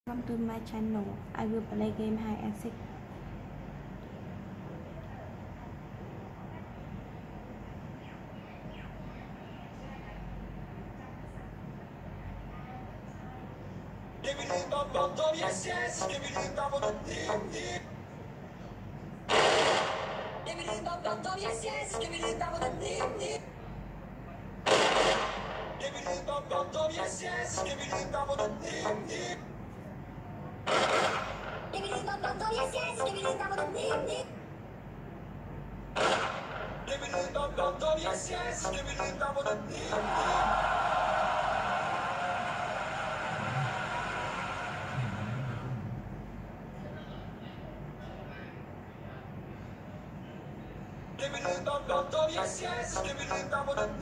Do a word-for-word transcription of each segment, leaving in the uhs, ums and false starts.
Welcome to my channel. I will play game hide and seek. Give me the bum bum bum, yes yes. Give me the bum bum bum, give me the bum bum bum, yes yes. Give me the bum bum bum, give me the bum bum bum, yes yes. Give me the bum bum bum, give me the bum bum bum, yes yes. Give me the bum bum bum, give me the bum bum bum, yes yes. Give me the bum bum bum. Give me the bum bum bum, yes yes. Give me the bum bum bum,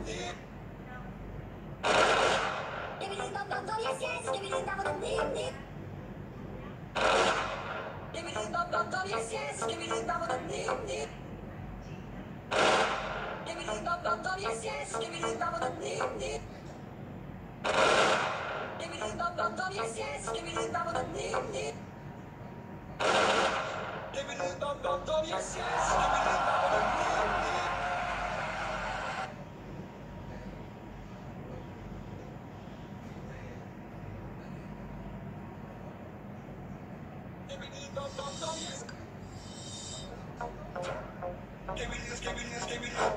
give me the bum bum bum, yes yes. Give me the bum bum bum, give me the bum bum bum, yes yes. Give me the bum bum bum, give me the bum bum bum, yes yes. Give me the bum bum bum, give me the bum bum bum, yes yes. Give me the bum bum bum, give me the bum bum bum, yes yes. Give me the bum bum bum. Give me the bum bum bum, yes. Give me this, give me this, give me this.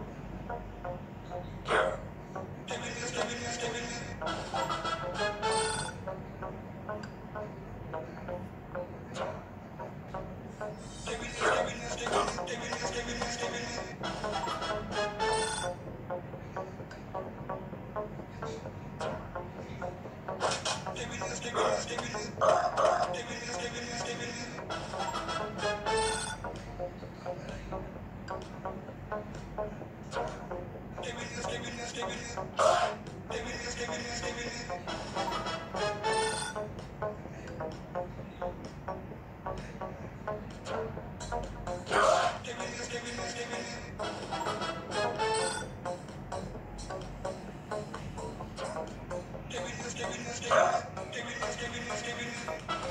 Give me this, give me this, give me this. Give me this, give me this, give me this, give me this, give me this, give me this. Give me this, give me this, give me this. Give me this, give me this, give me this. Give me this, give me this, give me this. Give me this, give me this, give me this. Give me this, give me this, give me this. Give me this, give me this, give me this. Give me this, give me this, give me this.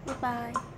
Goodbye.